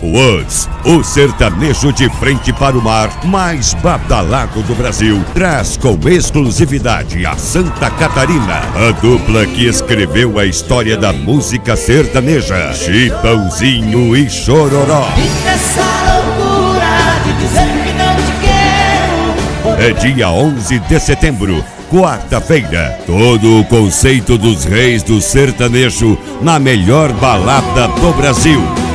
Woods, o sertanejo de frente para o mar mais badalado do Brasil, traz com exclusividade a Santa Catarina, a dupla que escreveu a história da música sertaneja, Chitãozinho e Chororó. É dia 11 de setembro, quarta-feira. Todo o conceito dos reis do sertanejo na melhor balada do Brasil.